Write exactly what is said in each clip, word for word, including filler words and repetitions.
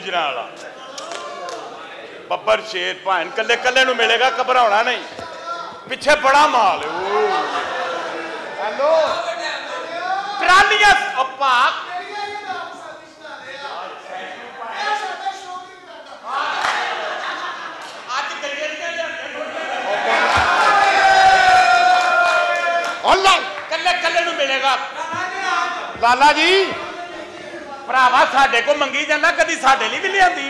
गुजरा वाला बब्बर शेर भान कले कले नूं मिलेगा घबराना नहीं पिछे बड़ा माल हेलो ट्रालियां कले कले नूं मिलेगा लाला जी भरावा साडे को मंगी जाना कदी साडे लिए भी लियांदी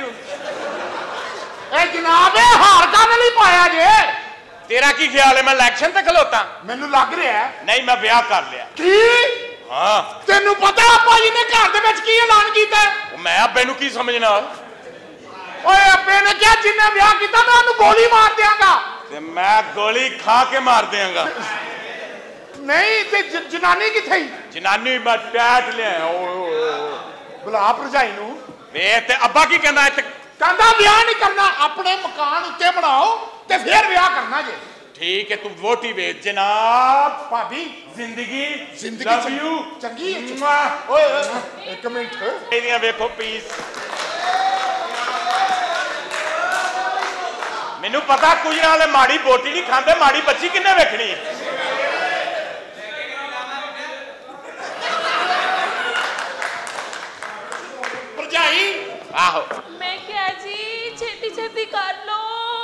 जनाब हार काहदे लई पाया जे तेरा की ख्याल है मैं इलेक्शन ते खलोता मैनू लग रहा है नहीं मैं ब्याह कर लिया की हाँ तेनू पता अब्बा जी ने घर दे विच की ऐलान कीता मैं अब्बे नू की समझना ओए अब्बे ने क्या जिन्ने ब्याह कीता मैं उन्हें गोली मार दियांगा ते मैं गोली खा के मार दियांगा नहीं ते जनानी किथे जनानी मैं टैट लिया बुला भरजाई नू वे ते अब्बा की कहंदा कहंदा ब्याह नहीं करना अपने मकान उत्ते बनाओ ते फिर ब्याह करना जे ठीक है तू वोटी वेच जनाब भाभी जिंदगी जिंदगी लव यू चंगी ओए एक मिनट एदियां देखो पीस मैनू पता गुजरां वाले माड़ी बोटी नहीं खांदे माड़ी बच्ची किन्ने वेखनी है भरजाई आहो मैं क्या जी छेती छेती कर लो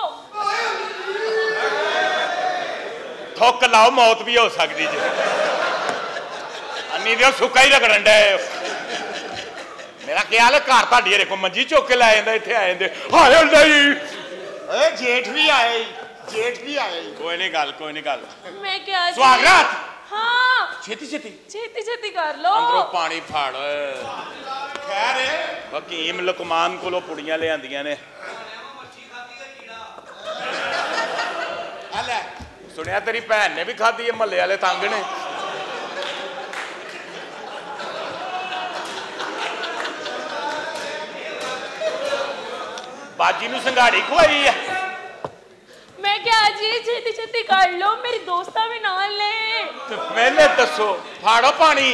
थुक लाओ मौत भी हो सकती जी अन्नी दियो सुक्का ही रगड़न डे मेरा ख्याल है घर ताड़ी देखो मंजी चुक के लै जांदा इत्थे आ जांदे हाय नहीं ए जेठ भी आए जेठ भी आए कोई नहीं गल कोई नहीं गल मैं क्या जी स्वागत हाँ छेती छेती छेती छेती कर लो अंदरों पानी फाड़ खैर हकीम लुकमान कोलों पुड़ियां लियांदियां ने सुनिया तेरी भैन ने भी खाधी है महल्ले वाले तंग ने बाजी नूं संघाड़ी खुआई है मैं क्या जी छेती छेती कर लो मेरी दोस्ता भी नाल ने तो पहले दसो फाड़ो पानी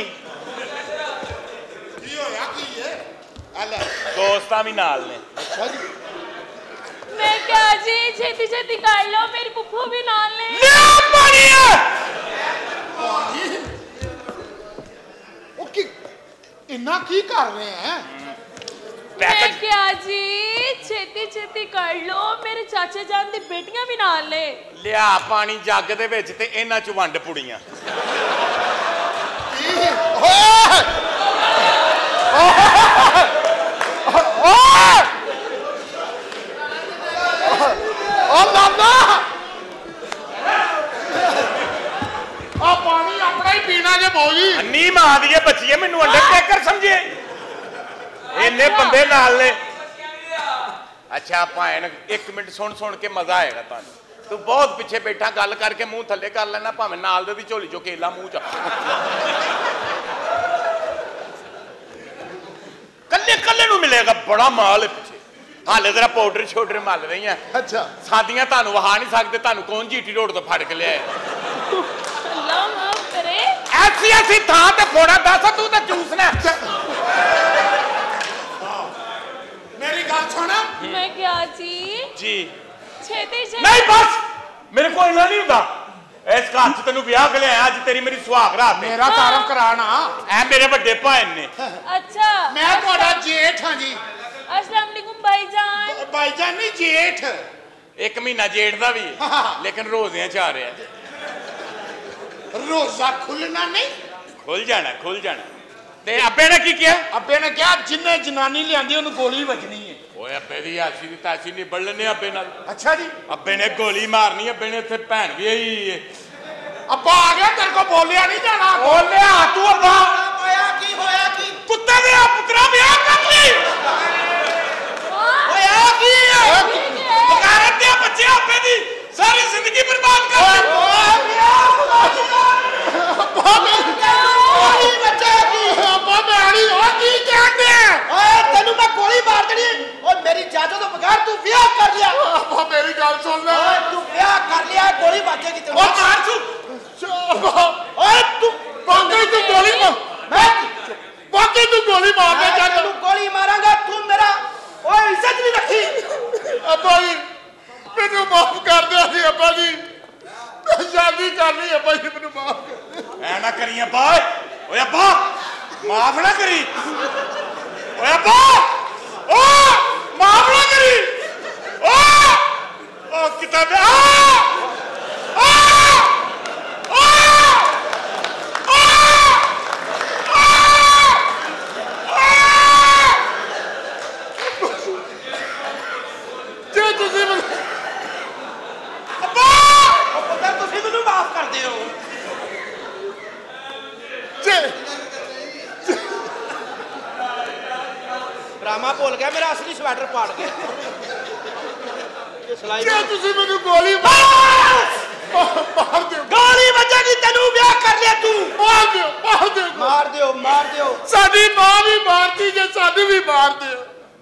दोस्ता भी नाल ने मैं क्या जी छेती छेती कर लो मेरी पुप्पू भी नाल ने पानी इन्ना की कर रहे हैं मैं क्या जी छेती छेती कर लो मेरे चाचे जान दी बेटियां भी नाल ने लिया पानी जग दे विच ते इन्हां च वंड पुड़ियां पानी अपना ही पीना जे मौजी नी मां दी बच्ची मैनू अंडरटेकर समझे इन्ने बंदे नाल ने अच्छा भैन एक मिनट सुन सुन के मजा आएगा तुहानू तू बहुत पिछे बैठा गल करके मुंह थले कर लेना भावें नाल दे दी झोली चो केला मुंह च कल्ले कल्ले नू मिलेगा बड़ा माल है पिछे हाले जरा पाउडर शोडर मल रही है अच्छा सादियां तुहानू वहा नहीं सकते तुहानू कौन जीटी रोड तो फड़ के लिया अल्लाह माफ करे ऐसी ऐसी थां ते फोड़ा दस तू तो चूसना मेरी गल सुन मैं क्या जी जी छेती छेती नहीं बस मेरे को इन्ना नहीं हुंदा इस घर च तेनू ब्याह के लिया अज तेरी मेरी सुहाग रात है मेरा तारफ कराना ऐ मेरे बड़े भाई ने अच्छा मैं तुहाडा जेठ हां जी अस्सलाम वालेकुम भाईजान भाईजान नहीं जेठ एक महीना जेठ दा भी लेकिन रोज़ियां च आ रहा है रोजा खुलना नहीं खुल जाना खुल जाना ते अब्बे ने की किया अब्बे ने क्या जिन्ने जनानी लियांदी उन्हें गोली बजनी है ओए अब्बे दी ऐसी दी तैसी नहीं बड़ लेने अब्बे नाल अच्छा जी अब्बे ने गोली मारनी अब्बे ने इत्थे भैन भी आई है अब्बा आ गया तेरे को बोलिया नहीं जाना बोलिया तू अब्बा होया की होया की कुत्ते दे पुत्रा ब्याह कर ली होया की बगारत दे बच्चे अब्बे दी सारी जिंदगी बर्बाद कर दी गोली मार देनी और मेरी जाजो तो बगैर तू ब्याह कर लिया मेरी गल सुन ले तू ब्याह कर लिया गोली मारेगी तेरे और मार तू ओए तू बाकी तू गोली मार मैं बाकी तू गोली मार दे जा तू गोली मारेगा तू मेरा ओ ਕਰਨੀ ਹੈ ਭਾਈ ਮੈਨੂੰ ਮਾਫ ਐ ਨਾ ਕਰੀ ਅੱਬਾ ਓਏ ਅੱਬਾ ਮਾਫ ਨਾ ਕਰੀ ਓਏ ਅੱਬਾ ਓ ਮਾਫ ਨਾ ਕਰੀ ਓ ਓ ਕਿਤਾਬ ਆ ਆ ड्रामा भूल गया मेरा असली स्वेटर पाड़ गया क्या तुसी मैनू गोली मार मार दे गोली बजेगी तेनू ब्याह कर लिया तू मार दे मार दे मार दियो मार दियो साडी मां भी मारती जे साडी भी मार दे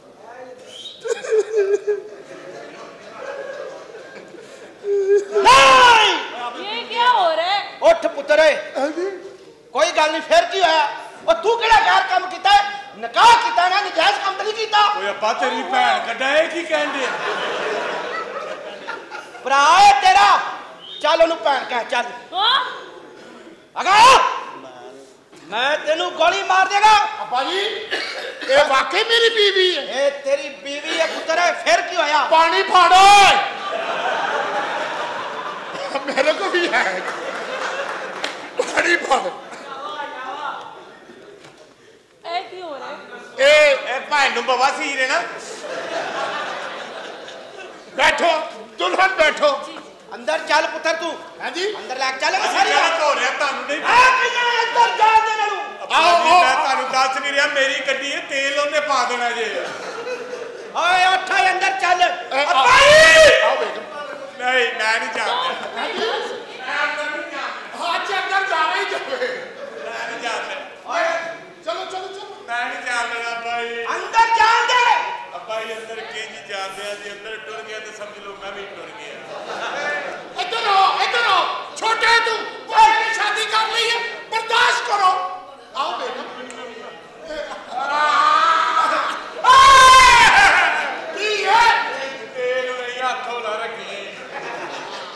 नहीं ये क्या हो रहा है उठ पुत्रे कोई गल नहीं फिर की होया और तू केड़ा गैर काम कीता है निकाह कीता ना नजायज काम तो नहीं कीता ओए अब्बा तेरी भैन कड्डा है की कहंदे भरा है तेरा चल ओनु भैन कह चल हां अगा मैं तेनू गोली मार देगा अब्बा जी ये वाकई मेरी बीवी है ए तेरी बीवी है पुत्र फिर की होया पानी फाड़ो मेरे को भी है पानी फाड़ो ए की हो रहा है ए ए भैन नु बवासीर है ना बैठो दुल्हन बैठो अंदर चल पुत्र तू हां जी अंदर लेके चलेगा सारी बात हो रहा तानू नहीं आ कहिया अंदर जा दे नालू आओ मैं तानू दस नहीं रहा मेरी गड्डी है तेल ओने पा देना जे ओए उठ अंदर चल अब्बा जी आओ बेगम नहीं मैं नहीं जानता मेरी बात सुन हां जी अंदर जावे ही जावे मैं नहीं जानता ओए चलो चलो चलो मैं नहीं जानता भाई अंदर जान दे अब्बा जी अंदर के जी जानते हैं जी अंदर टुर गया तो समझ लो मैं भी टुर गया